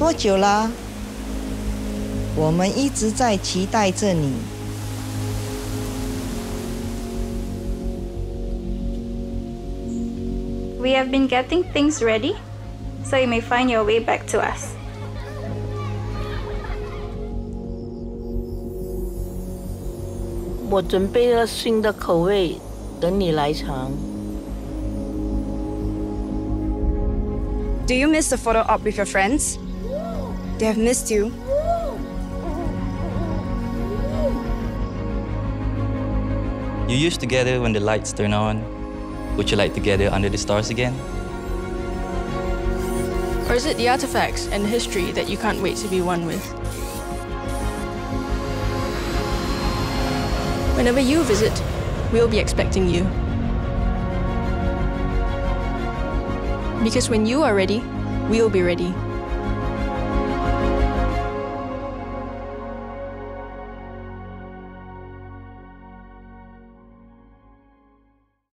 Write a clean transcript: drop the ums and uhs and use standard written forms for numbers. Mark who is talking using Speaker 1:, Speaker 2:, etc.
Speaker 1: 多久啦？我们一直在期待着你。
Speaker 2: We have been getting things ready, so you may find your way back to us.
Speaker 3: 我准备了新的口味，等你来尝。
Speaker 4: Do you miss the photo op with your friends? They have missed you.
Speaker 5: You used to gather when the lights turn on. Would you like to gather under the stars again?
Speaker 6: Or is it the artifacts and history that you can't wait to be one with? Whenever you visit, we'll be expecting you. Because when you are ready, we'll be ready.